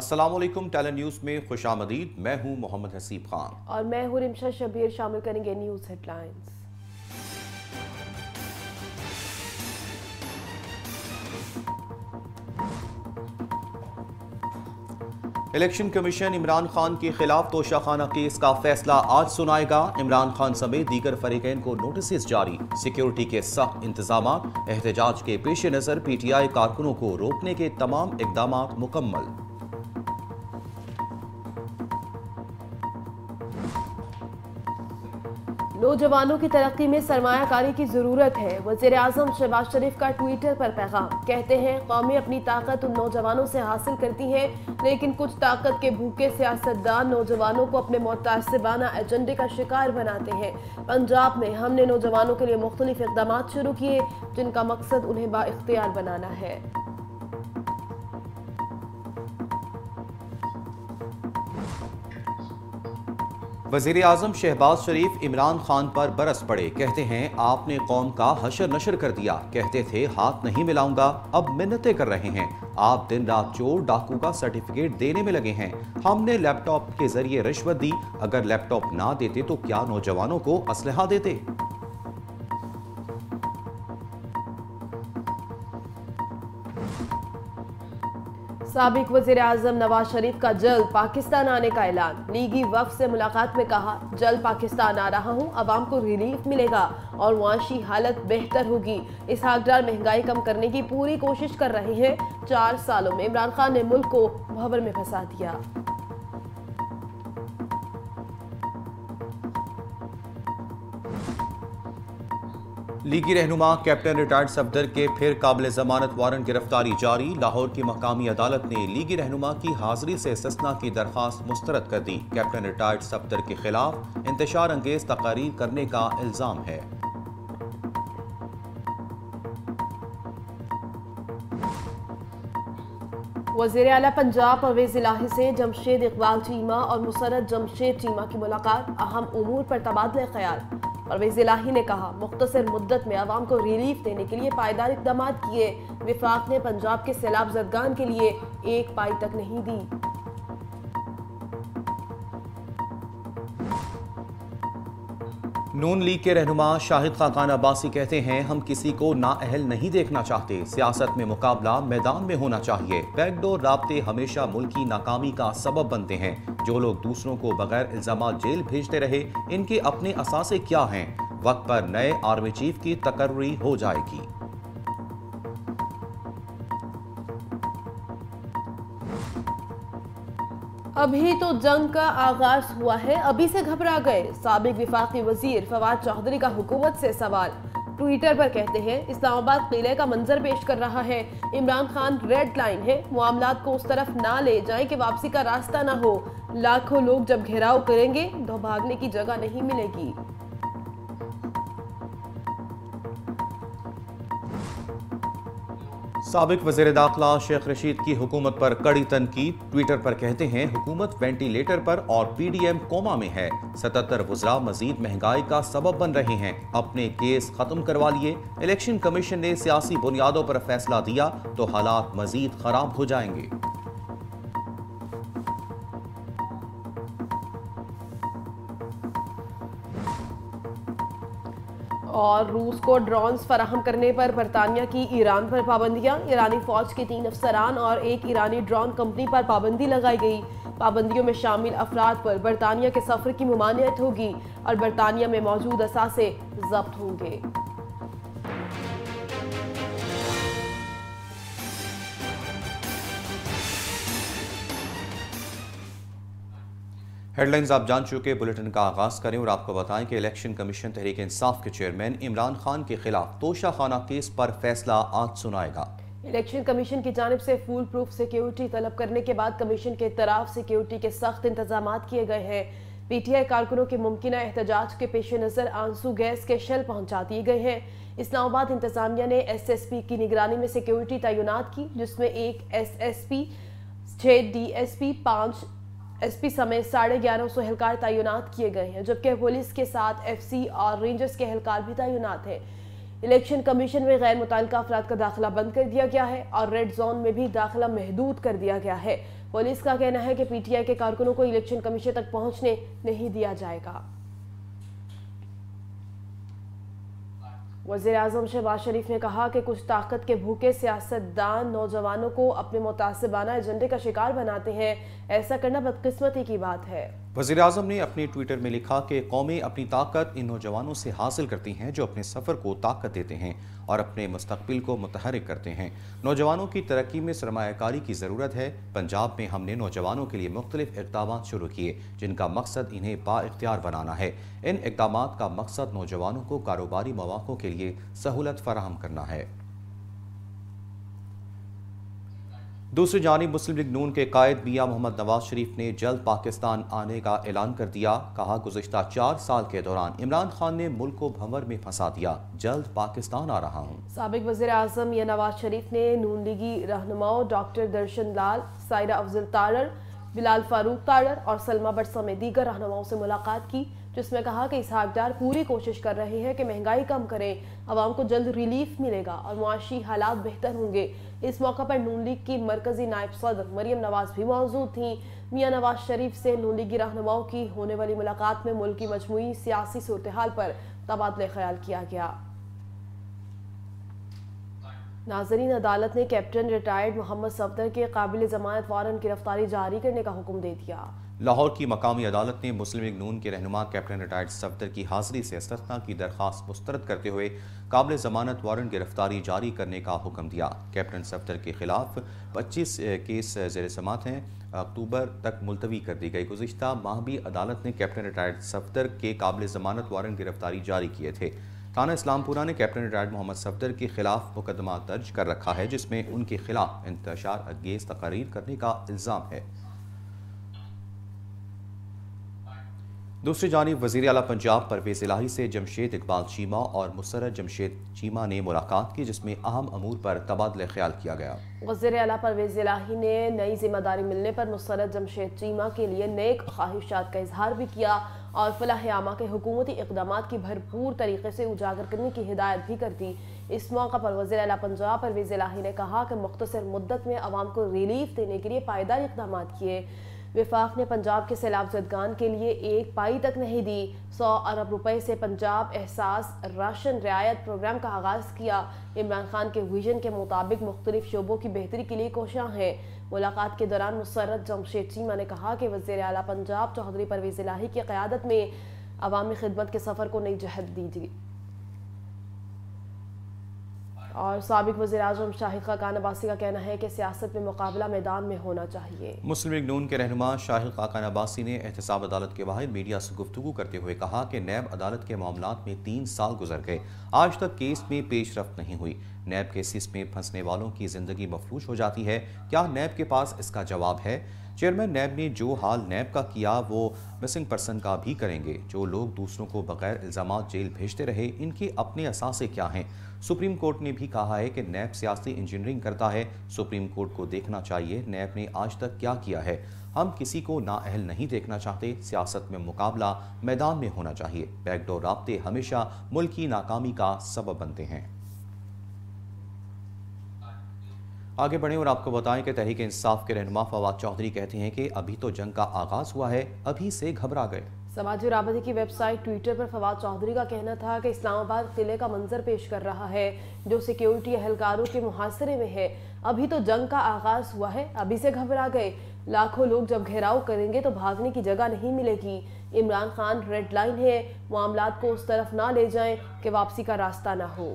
अस्सलाम वालेकुम। Talent news में खुशामदीद। मैं हूं मोहम्मद हसीब खान और मैं हूं रिमशा शबीर। शामिल करेंगे news headlines. Election commission Imran Khan के खिलाफ तोशाखाना केस का फैसला आज सुनाएगा। इमरान खान समेत दीगर फरीकैन को नोटिस जारी। सिक्योरिटी के सख्त इंतजाम। एहतजाज के पेश नज़र PTI कारकुनों को रोकने के तमाम इकदाम मुकम्मल। नौजवानों की तरक्की में सरमायाकारी की जरूरत है। वजीर आजम शहबाज शरीफ का ट्विटर पर पैगाम। कहते हैं कौमें अपनी ताकत उन नौजवानों से हासिल करती हैं, लेकिन कुछ ताकत के भूखे सियासतदान नौजवानों को अपने मुतासिबाना एजेंडे का शिकार बनाते हैं। पंजाब में हमने नौजवानों के लिए मुख्तलिफ इक़दाम शुरू किए, जिनका मकसद उन्हें बाइख्तियार बनाना है। वज़ीर आज़म शहबाज शरीफ इमरान खान पर बरस पड़े। कहते हैं आपने कौम का हशर नशर कर दिया। कहते थे हाथ नहीं मिलाऊंगा, अब मिन्नतें कर रहे हैं। आप दिन रात चोर डाकू का सर्टिफिकेट देने में लगे हैं। हमने लैपटॉप के जरिए रिश्वत दी। अगर लैपटॉप ना देते तो क्या नौजवानों को असलहा देते? साबिक वज़ीर आज़म नवाज शरीफ का जल्द पाकिस्तान आने का ऐलान। लीगी वफ़द से मुलाकात में कहा, जल्द पाकिस्तान आ रहा हूं, अवाम को रिलीफ मिलेगा और मुआशी हालत बेहतर होगी। इसहाक डार महंगाई कम करने की पूरी कोशिश कर रहे हैं। 4 सालों में इमरान खान ने मुल्क को भंवर में फंसा दिया। लीगी रहनुमा कैप्टन रिटायर्ड सफदर के फिर काबिल जमानत वारंट गिरफ्तारी जारी। लाहौर की मकामी अदालत ने लीगी रहनुमा की हाजिरी से इस्तिस्ना की दरखास्त मुस्तरद कर दी। कैप्टन रिटायर्ड सफदर के खिलाफ इंतशार अंगेज तकारीर करने का इल्जाम है। वज़ीर आला पंजाब परवेज़ इलाही से जमशेद इकबाल चीमा और मुसरत जमशेद चीमा की मुलाकात। अहम उमूर पर तबादला ख्याल। परवेज़ इलाही ने कहा, मुख्तसर मुद्दत में आवाम को रिलीफ देने के लिए पायदार इक़दाम किए। विफाक ने पंजाब के सैलाब ज़दगान के लिए 1 पाई तक नहीं दी। नून लीग के रहनुमा शाहिद खाकान अब्बासी कहते हैं, हम किसी को नाअहल नहीं देखना चाहते। सियासत में मुकाबला मैदान में होना चाहिए। बैकडोर राब्ते हमेशा मुल्क की नाकामी का सबब बनते हैं। जो लोग दूसरों को बगैर इल्जामात जेल भेजते रहे, इनके अपने असासे क्या हैं? वक्त पर नए आर्मी चीफ की तकर्री हो जाएगी। अभी तो जंग का आगाज हुआ है, अभी से घबरा गए। साबिक विफाकी वजीर फवाद चौधरी का हुकूमत से सवाल। ट्विटर पर कहते हैं, इस्लामाबाद किले का मंजर पेश कर रहा है। इमरान खान रेड लाइन है, मामलात को उस तरफ ना ले जाएं कि वापसी का रास्ता ना हो। लाखों लोग जब घेराव करेंगे तो भागने की जगह नहीं मिलेगी। साबिक वज़ीर दाखिला शेख रशीद की हुकूमत पर कड़ी तनकीद। ट्विटर पर कहते हैं, हुकूमत वेंटिलेटर पर और PDM कोमा में है। 77 वज़रा मजीद महंगाई का सबब बन रहे हैं। अपने केस खत्म करवा लिए। इलेक्शन कमीशन ने सियासी बुनियादों पर फैसला दिया तो हालात मजीद खराब हो जाएंगे। और रूस को ड्रोन्स फराहम करने पर बरतानिया की ईरान पर पाबंदियां। ईरानी फौज के 3 अफसरान और एक ईरानी ड्रोन कंपनी पर पाबंदी लगाई गई। पाबंदियों में शामिल अफराद पर बरतानिया के सफर की ममानियत होगी और बरतानिया में मौजूद असासे जब्त होंगे। हेडलाइंस आप जान चुके। बुलेटिन का आगाज करें और आपको बताएं कि इलेक्शन कमीशन तहरीक इंसाफ के चेयरमैन इमरान खान के खिलाफ तोशाखाना केस पर फैसला आज सुनाएगा। इलेक्शन कमीशन की जानिब से फुल प्रूफ सिक्योरिटी तलब करने के बाद कमीशन के तरफ सिक्योरिटी के सख्त इंतजाम किए गए हैं। PTI कारकुनों के मुमकिन एहतजाज के पेश नज़र आंसू गैस के शेल पहुंचा दिए गए हैं। इस्लामाबाद इंतजामिया ने SSP की निगरानी में सिक्योरिटी तैनात की, जिसमें 1 SSP, 6 DSP, 5 SP समेत 1150 एहलकार तैनात किए गए हैं, जबकि पुलिस के साथ FC और रेंजर्स के एहलकार भी तैनात हैं। इलेक्शन कमीशन में गैर मुतल्लिका अफराद का दाखिला बंद कर दिया गया है और रेड जोन में भी दाखिला महदूद कर दिया गया है। पुलिस का कहना है कि पीटीआई के कारकुनों को इलेक्शन कमीशन तक पहुंचने नहीं दिया जाएगा। वज़ीर आज़म शहबाज शरीफ ने कहा कि कुछ ताकत के भूखे सियासतदान नौजवानों को अपने मुतासिबाना एजेंडे का शिकार बनाते हैं। ऐसा करना बदकिस्मती की बात है। वज़ीर आज़म ने अपने ट्विटर में लिखा कि कौमें अपनी ताकत इन नौजवानों से हासिल करती हैं जो अपने सफ़र को ताकत देते हैं और अपने मुस्तक़बिल को मुतहरिक करते हैं। नौजवानों की तरक्की में सरमायाकारी की ज़रूरत है। पंजाब में हमने नौजवानों के लिए मुख्तलिफ इक़दामात शुरू किए जिनका मकसद इन्हें बाइख्तियार बनाना है। इन इक़दामात का मकसद नौजवानों को कारोबारी मौक़ों के लिए सहूलत फराहम करना है। दूसरी जानिब मुस्लिम लीग नून के कायद मियां मोहम्मद नवाज शरीफ ने जल्द पाकिस्तान आने का ऐलान कर दिया। कहा, गुज़िश्ता 4 साल के दौरान इमरान खान ने मुल्क को भंवर में फंसा दिया, जल्द पाकिस्तान आ रहा हूँ। साबिक वज़ीर आज़म मियां नवाज शरीफ ने नून लीगी रहनुमाओं डॉक्टर दर्शन लाल, सायरा अफजल तारर, बिलाल फारूक तारर और सलमा भट्ट समेत दीगर रहनुमाओं से मुलाकात की, जिसमें कहा कि इसहाक डार पूरी कोशिश कर रहे हैं कि महंगाई कम करें, आवाम को जल्द रिलीफ मिलेगा और मुआशी हालात बेहतर होंगे। इस मौका पर नून लीग की मरकजी नायब सदर मरियम नवाज भी मौजूद थीं। मियां नवाज शरीफ से नून लीगी रहनुमाओं की होने वाली मुलाकात में मुल्क की मजमूई सियासी सूरत-ए-हाल पर तबादला ख्याल किया गया। नाज़रीन, अदालत ने कैप्टन रिटायर्ड मोहम्मद सफदर के काबिल ज़मानत वारंट गिरफ्तारी जारी करने का हुक्म दे दिया। लाहौर की मकामी अदालत ने मुस्लिम लीग नून के रहनुमा कैप्टन रिटायर्ड सफदर की हाजिरी से इस्तिस्ना की दरख्वास्त मुस्तरद करते हुए काबिल ज़मानत वारंट गिरफ्तारी जारी करने का हुक्म दिया। कैप्टन सफदर के खिलाफ 25 केस ज़ेर समाअत हैं, अक्टूबर तक मुलतवी कर दी गई। गुज़िश्ता माह भी अदालत ने कैप्टन रिटायर्ड सफदर के काबिल ज़मानत वारंट गिरफ्तारी जारी किए थे। थाना इस्लामपुरा ने कैप्टन रिटायर्ड मोहम्मद सफदर के खिलाफ मुकदमा दर्ज कर रखा है, जिसमें उनके खिलाफ इंतशार अंगेज़ तकारीर करने का इल्ज़ाम है। दूसरी जानिब वज़ीर आला पंजाब परवेज़ इलाही से जमशेद इकबाल चीमा और मुसर्रत जमशेद चीमा ने मुलाकात की, जिसमें अहम अमूर पर तबादला ख्याल किया गया। वज़ीर आला परवेज़ इलाही ने नई जिम्मेदारी मिलने पर मुसर्रत जमशेद चीमा के लिए नेक ख्वाहिशात का इजहार भी किया और फलाह आमा के हुकूमती इक़दामात की भरपूर तरीके से उजागर करने की हिदायत भी कर दी। इस मौका पर वज़ीर आला पंजाब परवेज़ इलाही ने कहा कि मुख्तसर मुद्दत में आवाम को रिलीफ देने के लिए पायदार इक़दामात किए। विफाक ने पंजाब के सैलाब ज़दगान के लिए 1 पाई तक नहीं दी। 100 अरब रुपए से पंजाब एहसास राशन रियायत प्रोग्राम का आगाज़ किया। इमरान खान के विजन के मुताबिक मुख्तलिफ शोबों की बेहतरी के लिए कोशियाँ हैं। मुलाकात के दौरान मुसर्रत जमशेद चीमा ने कहा कि वज़ीर आला पंजाब चौधरी परवेज़ इलाही की क़यादत में अवामी खिदमत के सफ़र को नई जहत दी। और साबिक वज़ीर आज़म शाहिद खाकान अब्बासी का कहना है कि सियासत में मुकाबला मैदान में होना चाहिए। मुस्लिम लीग नून के रहनुमा शाहिद खाकान अब्बासी ने एहतसाब अदालत के बाहर मीडिया से गुफ्तगू करते हुए कहा कि नैब अदालत के मामलात में 3 साल गुजर गए, आज तक केस में पेशरफ्त नहीं हुई। नैब केसेस में फंसने वालों की जिंदगी मफलूज हो जाती है, क्या नैब के पास इसका जवाब है? चेयरमैन नैब ने जो हाल नैब का किया वो मिसिंग पर्सन का भी करेंगे। जो लोग दूसरों को बगैर इल्ज़ामात जेल भेजते रहे, इनके अपने असासे क्या हैं? सुप्रीम कोर्ट ने भी कहा है कि नैब सियासी इंजीनियरिंग करता है। सुप्रीम कोर्ट को देखना चाहिए नैब ने आज तक क्या किया है। हम किसी को नाअहल नहीं देखना चाहते। सियासत में मुकाबला मैदान में होना चाहिए। बैकडोर राब्ते हमेशा मुल्क की नाकामी का सबब बनते हैं। आगे बढ़ें और आपको बताएं कि तहरीक इंसाफ के रहनुमा फवाद चौधरी कहते हैं कि अभी तो जंग का आगाज हुआ है, अभी से घबरा गए। समाजी राबते की वेबसाइट ट्विटर पर फवाद चौधरी का कहना था कि इस्लामाबाद किले का मंजर पेश कर रहा है जो सिक्योरिटी एहलकारों के मुहासरे में है। अभी तो जंग का आगाज हुआ है, अभी से घबरा गए। लाखों लोग जब घेराव करेंगे तो भागने की जगह नहीं मिलेगी। इमरान खान रेड लाइन है, मामलात को उस तरफ ना ले जाएं कि वापसी का रास्ता ना हो।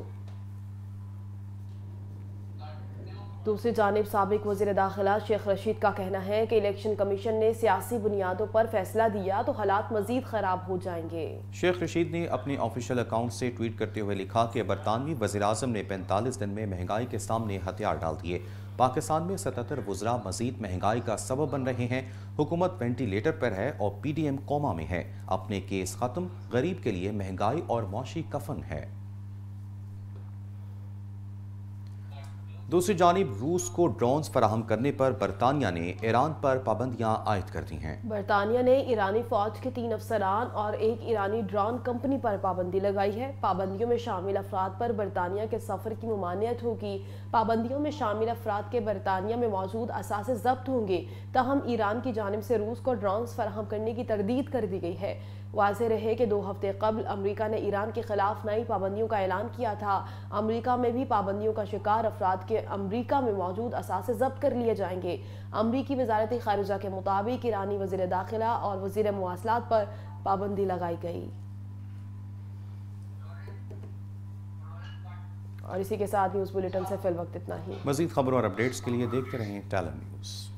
दूसरी जानिब साबिक वज़ीर दाखिला शेख रशीद का कहना है कि इलेक्शन कमीशन ने सियासी बुनियादों पर फैसला दिया तो हालात मजीद खराब हो जाएंगे। शेख रशीद ने अपने ऑफिशियल अकाउंट से ट्वीट करते हुए लिखा कि बरतानवी वज़ीर आज़म ने 45 दिन में महंगाई के सामने हथियार डाल दिए। पाकिस्तान में 77 वज़रा मजीद महंगाई का सबब बन रहे हैं। हुकूमत वेंटिलेटर पर है और PDM कोमा में है। अपने केस ख़त्म, गरीब के लिए महंगाई और मौशी कफन है। दूसरी जानिब रूस को ड्रोन्स फराहम करने पर बरतानिया ने ईरान पर पाबंदियां आयद कर दी हैं। बरतानिया ने ईरानी फौज के 3 अफसरान और एक ईरानी ड्रोन कंपनी पर पाबंदी लगाई है। पाबंदियों में शामिल अफराद पर बरतानिया के सफर की ममानियत होगी। पाबंदियों में शामिल अफराद के बरतानिया में मौजूद असासे जब्त होंगे। ताहम ईरान की जानिब से रूस को ड्रोन्स फराहम करने की तरदीद कर दी गई है। वाज़ेह रहे कि 2 हफ्ते कबल अमरीका ने ईरान के खिलाफ नई पाबंदियों का ऐलान किया था। अमरीका में भी पाबंदियों का शिकार अफराद के अमरीका में मौजूद असासे जब्त कर लिए जाएंगे। अमरीकी वजारत खारिजा के मुताबिक ईरानी वज़ीर दाखिला और वज़ीर मुवासलात पर पाबंदी लगाई गई। और इसी के साथ न्यूज़ बुलेटिन से फिल वक्त इतना ही। मज़ीद खबरों और अपडेट्स के लिए देखते रहें टैलेंट न्यूज़।